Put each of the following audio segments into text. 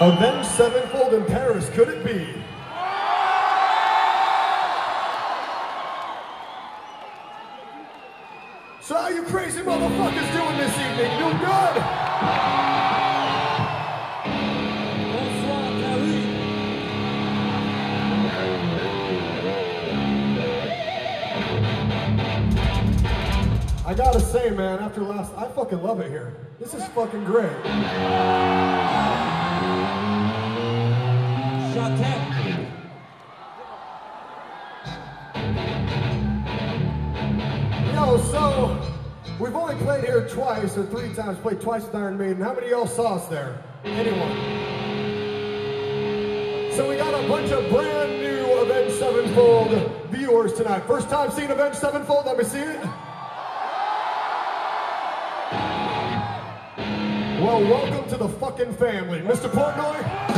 Avenged Sevenfold in Paris, could it be? So how you crazy motherfuckers doing this evening? You good? Bonsoir, Paris. I gotta say, man, after last, I fucking love it here. This is fucking great. J'attends. Yo, so, we've only played here twice, or 3 times, played twice with Iron Maiden. How many of y'all saw us there? Anyone? So we got a bunch of brand new Avenged Sevenfold viewers tonight. First time seeing Avenged Sevenfold, let me see it. Well, welcome to the fucking family. Mr. Portnoy?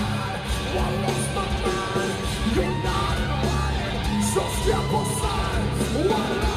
You're not invited, so step aside. One